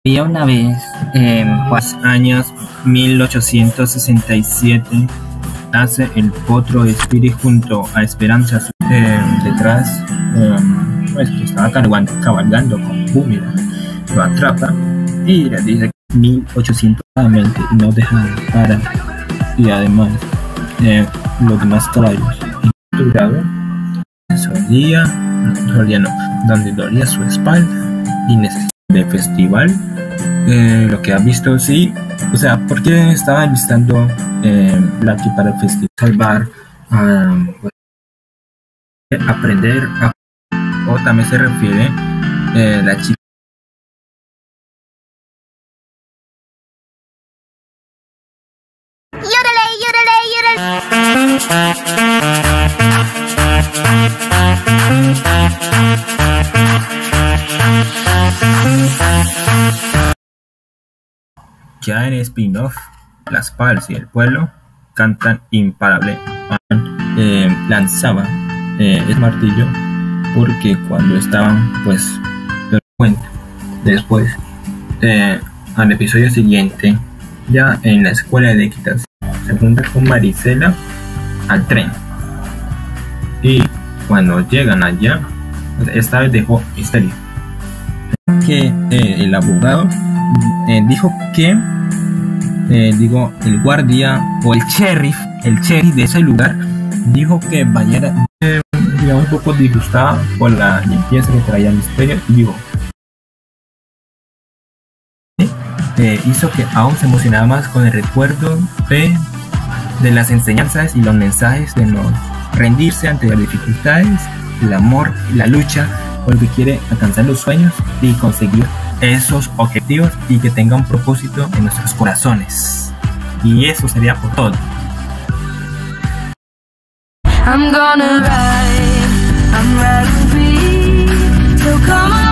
Había una vez, pues años 1867, nace el potro de Spirit junto a Esperanza. Detrás, pues que estaba cabalgando con Búmida, lo atrapa y le dice 1800 y no deja de parar. Y además, los demás caballos capturados donde dolía su espalda y necesidad de festival. Lo que ha visto, sí, o sea, porque estaba alistando Blacky para el festival, salvar, aprender a, o también se refiere la chica. Ya en spin-off, las Pals y el pueblo cantan imparable. Lanzaba el martillo porque cuando estaban, pues, cuenta. Después, al episodio siguiente, ya en la escuela de equitación, se junta con Marisela al tren. Y cuando llegan allá, esta vez dejó misterio. Que el abogado dijo que el guardia o el sheriff de ese lugar dijo que Bayara, digamos, un poco disgustada por la limpieza que traía Misterio, y dijo hizo que aún se emocionaba más con el recuerdo de las enseñanzas y los mensajes de no rendirse ante las dificultades, el amor y la lucha porque quiere alcanzar los sueños y conseguir esos objetivos y que tenga un propósito en nuestros corazones. Y eso sería por todo. I'm gonna ride, I'm riding free, so come on.